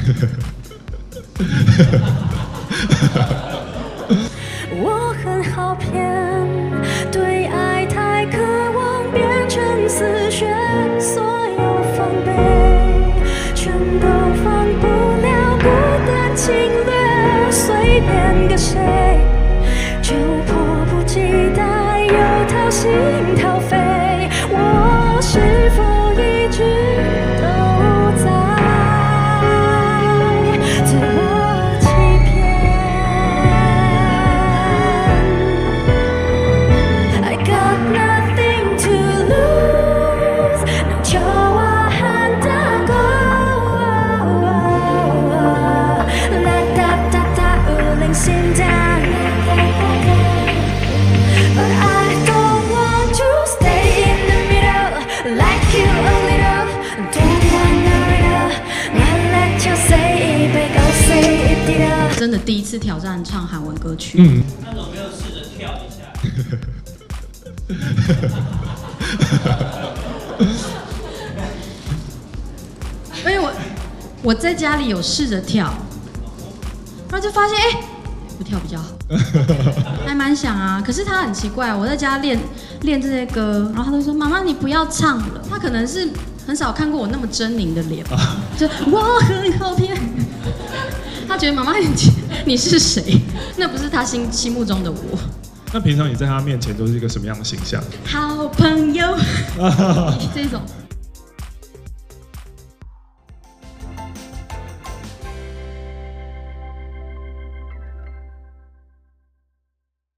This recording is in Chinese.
我很好骗，对爱太渴望，变成死穴，所有防备全都防不了孤单侵略，随便个谁就迫不及待又掏心掏肺，我是否一直都在自我欺骗？I got nothing to lose， 能求我很大过，啦哒哒哒，无零心脏。But I don't want to stay in the middle, like you a little. Don't wanna riddle, not let you say it, but go say it, did it. 真的第一次挑战唱韩文歌曲。 那有没有试着跳一下？ 因为我在家里有试着跳，然后就发现不跳比较好，还蛮想啊。可是他很奇怪，我在家练这些歌，然后他都说妈妈你不要唱了。他可能是很少看过我那么狰狞的脸，就我很好骗。他觉得妈妈你是谁？那不是他心目中的我。 那平常你在他面前都是一个什么样的形象？ 好朋友这种。